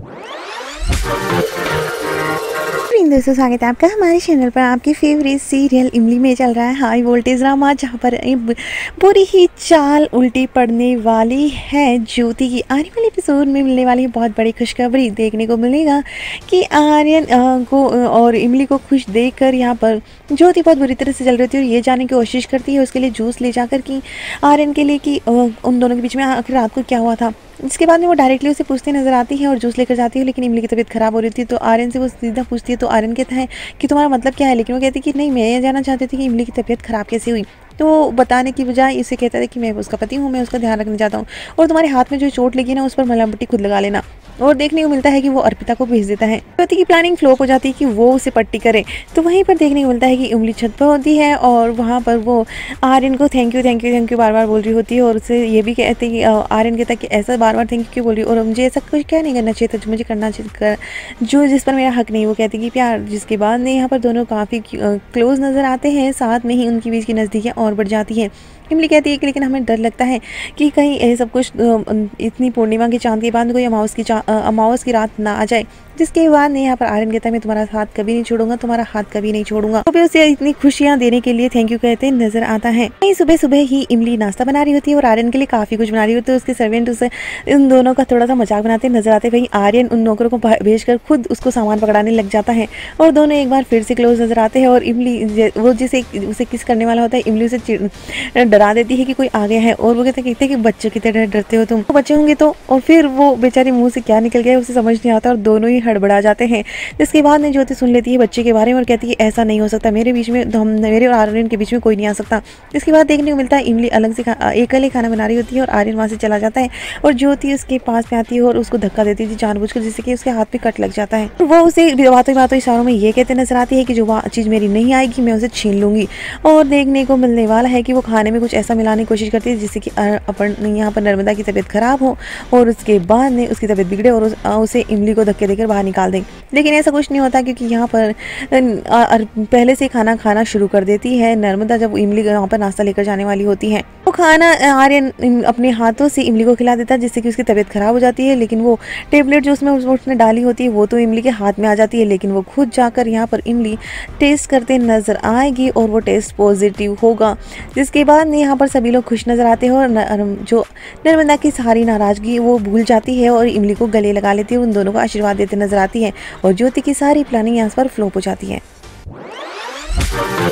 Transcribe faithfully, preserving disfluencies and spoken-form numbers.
दोस्तों, स्वागत है आपका हमारे चैनल पर। आपकी फेवरेट सीरियल इमली में चल रहा है हाई वोल्टेज ड्रामा, जहां पर पूरी ही चाल उल्टी पड़ने वाली है। ज्योति की आने वाले एपिसोड में मिलने वाली बहुत बड़ी खुशखबरी देखने को मिलेगा कि आर्यन को और इमली को खुश देखकर यहाँ पर ज्योति बहुत बुरी तरह से चल रही थी और ये जानने की कोशिश करती है उसके लिए जूस ले जाकर कि आर्यन के लिए कि उन दोनों के बीच में आखिर रात को क्या हुआ था। इसके बाद में वो डायरेक्टली उसे पूछती नजर आती है और जूस लेकर जाती है, लेकिन इमली की तबीयत खराब हो रही थी तो आर्यन से वो सीधा पूछती है। तो आर्यन कहता है कि तुम्हारा मतलब क्या है, लेकिन वो कहती है कि नहीं, मैं ये जानना चाहती थी कि इमली की तबीयत खराब कैसे हुई। तो बताने की बजाय इसे कहता है कि मैं उसका पति हूँ, मैं उसका ध्यान रखना चाहता हूँ और तुम्हारे हाथ में जो चोट लगी ना उस पर मलहम पट्टी खुद लगा लेना। और देखने को मिलता है कि वो अर्पिता को भेज देता है। ज्योति की प्लानिंग फ्लॉप हो जाती है कि वो उसे पट्टी करे। तो वहीं पर देखने को मिलता है कि इमली छत पर होती है और वहाँ पर वो आर्यन को thank you thank you thank you बार बार बोल रही होती है और उसे ये भी कहते हैं कि आर्यन कहता है कि ऐसा बार बार थैंक यू क्यों बोल रही है और मुझे ऐसा कुछ क्या नहीं करना चाहिए था, मुझे करना चाहिए जो जिस पर मेरा हक नहीं। वो कहती कि प्यार, जिसके बाद में यहाँ पर दोनों काफ़ी क्लोज नज़र आते हैं, साथ में ही उनके बीच की नज़दीकियाँ और बढ़ जाती हैं। इमली कहती है कि लेकिन हमें डर लगता है कि कहीं ये सब कुछ इतनी पूर्णिमा की चांद के बाद कोई अमावस की अमावस की रात ना आ जाए। जिसके बाद नहीं यहाँ पर आर्यन कहता है मैं तुम्हारा हाथ कभी नहीं छोड़ूंगा, तुम्हारा हाथ कभी नहीं छोड़ूंगा। तो उसे इतनी खुशियां देने के लिए थैंक यू कहते नजर आता है। वहीं सुबह सुबह ही इमली नाश्ता बना रही होती है और आर्यन के लिए काफी कुछ बना रही होती है। उसके सर्वेंट उसे इन दोनों का थोड़ा सा मजाक बनाते नजर आते। वहीं आर्यन उन नौकरों को भेजकर खुद उसको सामान पकड़ाने लग जाता है और दोनों एक बार फिर से क्लोज नजर आते हैं। और इमली वो जिसे उसे किस करने वाला होता है, इमली उसे डरा देती है कि कोई आ गया है और वो कहते कहते कि बच्चों की तरह डरते हो तुम, तो बच्चे होंगे तो। और फिर वो बेचारी मुंह से क्या निकल गया उसे समझ नहीं आता और दोनों ही हड़बड़ा जाते हैं। जिसके बाद में ज्योति सुन लेती है बच्चे के बारे में और कहती है ऐसा नहीं हो सकता, मेरे बीच में हम मेरे और आर्यन के बीच में कोई नहीं आ सकता। इसके बाद देखने को मिलता है इमली अलग से अकेले खाना बना रही होती है और आर्यन वहां से चला जाता है और ज्योति उसके पास में आती है और उसको धक्का देती थी जानबूझकर, जिससे कि उसके हाथ पे कट लग जाता है। वो उसे बातों बातों इशारों में ये कहते नजर आती है कि जो चीज मेरी नहीं आएगी मैं उसे छीन लूंगी। और देखने को मिलने वाला है कि वो खाने में कुछ ऐसा मिलाने की कोशिश करती है जिससे कि अपन यहाँ पर नर्मदा की तबीयत खराब हो और उसके बाद में उसकी तबीयत बिगड़े और उसे इमली को धक्के देकर बाहर निकाल दें। लेकिन ऐसा कुछ नहीं होता क्योंकि यहाँ पर पहले से खाना खाना शुरू कर देती है नर्मदा जब इमली यहाँ पर नाश्ता लेकर जाने वाली होती है। वो खाना आर्यन अपने हाथों से इमली को खिला देता है जिससे कि उसकी तबीयत खराब हो जाती है। लेकिन वो टेबलेट जो उसमें उसने डाली होती है वो तो इमली के हाथ में आ जाती है, लेकिन वो खुद जाकर यहाँ पर इमली टेस्ट करते नजर आएगी और वो टेस्ट पॉजिटिव होगा। जिसके बाद यहाँ पर सभी लोग खुश नजर आते हैं और जो नर्मदा की सारी नाराजगी वो भूल जाती है और इमली को गले लगा लेती है, उन दोनों को आशीर्वाद देते नजर आती है और ज्योति की सारी प्लानिंग यहाँ पर फ्लॉप हो जाती है।